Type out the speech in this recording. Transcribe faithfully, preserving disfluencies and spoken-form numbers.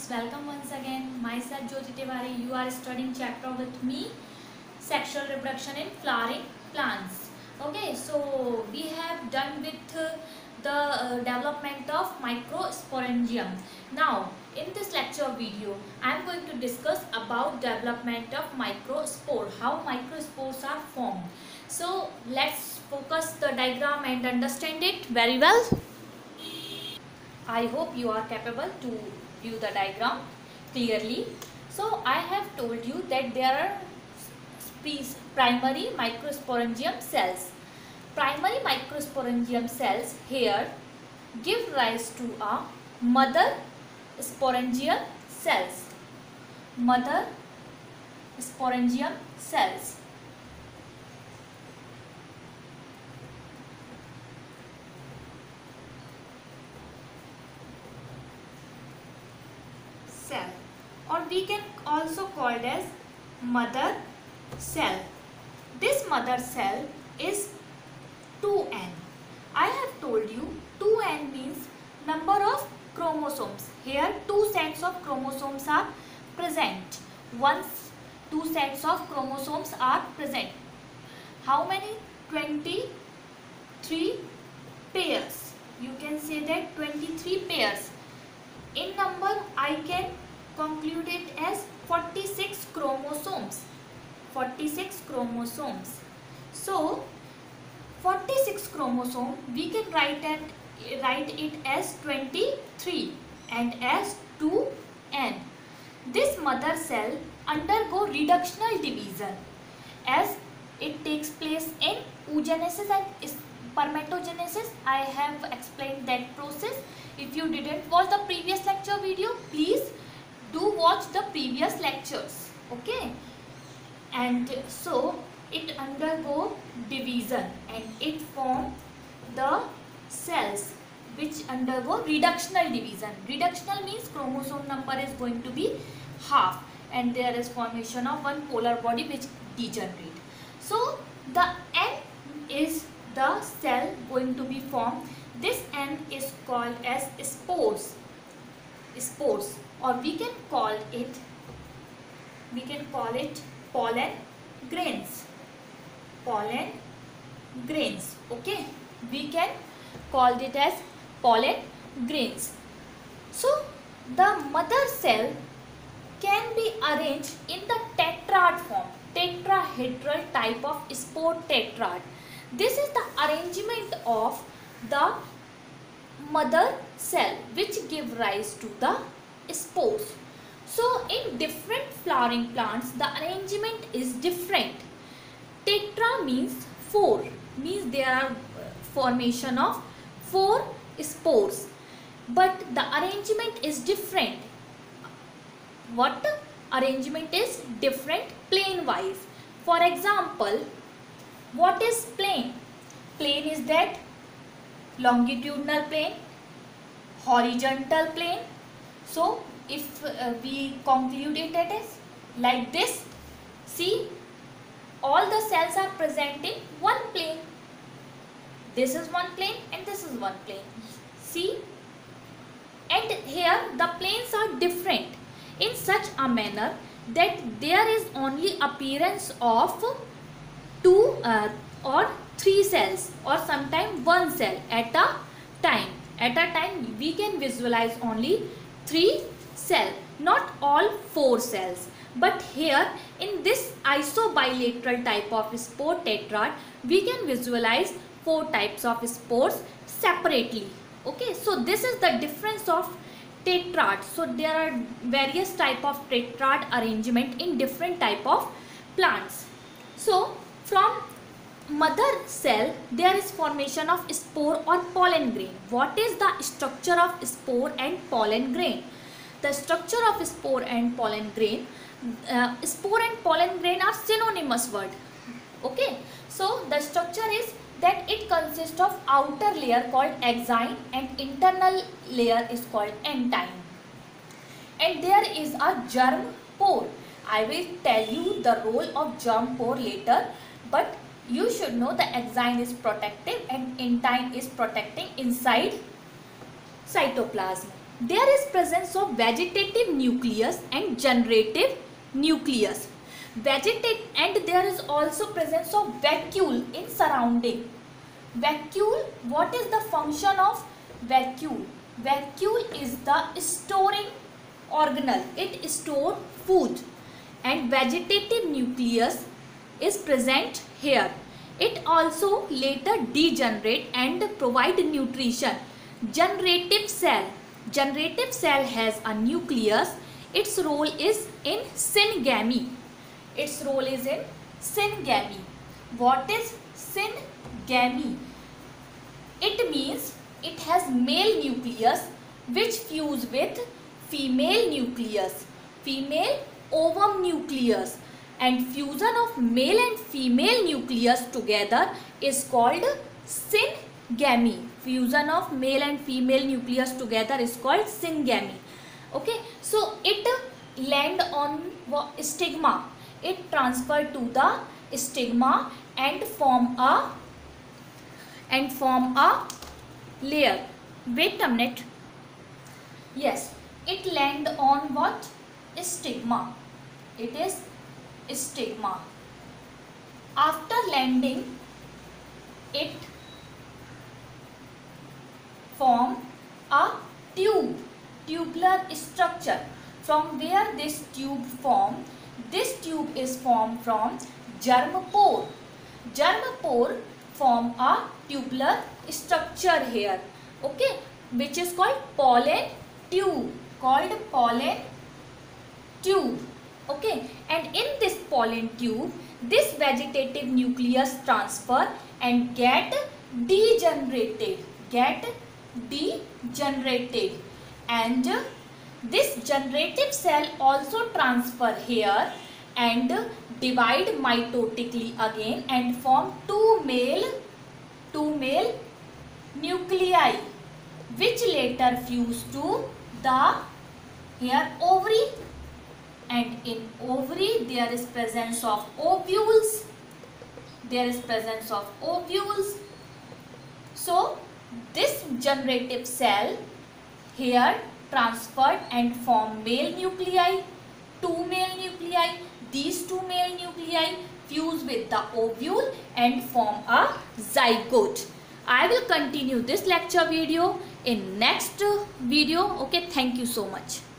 students, welcome once again. Myself Jyoti Tiwari. You are studying chapter with me, sexual reproduction in flowering plants. Okay, so we have done with uh, the uh, development of microsporangium. Now, in this lecture video, I am going to discuss about development of microspore, how microspores are formed. So, let's focus the diagram and understand it very well. I hope you are capable to view the diagram clearly. So I have told you that there are primary microsporangium cells. Primary microsporangium cells here give rise to a mother sporangium cells. Mother sporangium cells. Cell, or we can also call it as mother cell. This mother cell is two N. I have told you two N means number of chromosomes. Here two sets of chromosomes are present. Once two sets of chromosomes are present. How many? twenty-three pairs. You can say that twenty-three pairs. In number, I can conclude it as forty-six chromosomes. forty-six chromosomes. So, forty-six chromosome, we can write it, write it as twenty-three and as two N. This mother cell undergo reductional division as it takes place in oogenesis and spermatogenesis. I have explained that process. If you didn't watch the previous lecture video, please do watch the previous lectures. Okay. And so it undergo division and it form the cells which undergo reductional division. Reductional means chromosome number is going to be half and there is formation of one polar body which degenerate. So the N is the cell going to be formed. This N is called as spores. Spores, or we can call it we can call it pollen grains. Pollen grains. Okay, we can call it as pollen grains. So the mother cell can be arranged in the tetrad form, tetrahedral type of spore tetrad. This is the arrangement of the mother cell which give rise to the spores. So in different flowering plants the arrangement is different. Tetra means four, means there are formation of four spores, but the arrangement is different. What arrangement is different plane wise? For example, what is plane? Plane is that longitudinal plane, horizontal plane. So if uh, we conclude it as like this, see, all the cells are present in one plane. This is one plane and this is one plane. See, and here the planes are different in such a manner that there is only appearance of two uh, or three cells or sometimes one cell at a time. At a time we can visualize only three cells, not all four cells. But here in this isobilateral type of spore tetrad, we can visualize four types of spores separately. Okay, so this is the difference of tetrad. So there are various type of tetrad arrangement in different type of plants. So from mother cell there is formation of spore or pollen grain. What is the structure of spore and pollen grain? The structure of spore and pollen grain, uh, spore and pollen grain are synonymous word. Okay, so the structure is that it consists of outer layer called exine and internal layer is called entine, and there is a germ pore. I will tell you the role of germ pore later, but you should know the exine is protective and entine is protecting inside cytoplasm. there is presence of vegetative nucleus and generative nucleus. Vegetative, and there is also presence of vacuole in surrounding. Vacuole, what is the function of vacuole? Vacuole is the storing organelle. It stores food, and vegetative nucleus is present here. It also later degenerate and provide nutrition. Generative cell. Generative cell has a nucleus. Its role is in syngamy. Its role is in syngamy. What is syngamy? It means it has male nucleus which fuse with female nucleus, female ovum nucleus, and fusion of male and female nucleus together is called syngamy. Fusion of male and female nucleus together is called syngamy. Okay, so it land on stigma. It transfer to the stigma and form a and form a layer. Wait a minute. Yes, it land on what? Stigma. It is stigma. After landing, it form a tube, tubular structure. From where this tube form? This tube is formed from germ pore. Germ pore form a tubular structure here, okay, which is called pollen tube, called pollen tube, okay. And in this pollen tube, this vegetative nucleus transfer and get degenerated, get degenerated, and this generative cell also transfer here and divide mitotically again and form two male two male nuclei, which later fuse to the here ovary, and in ovary there is presence of ovules. There is presence of ovules. So this generative cell here transferred and form male nuclei, two male nuclei. These two male nuclei fuse with the ovule and form a zygote. I will continue this lecture video in next video. Okay, thank you so much.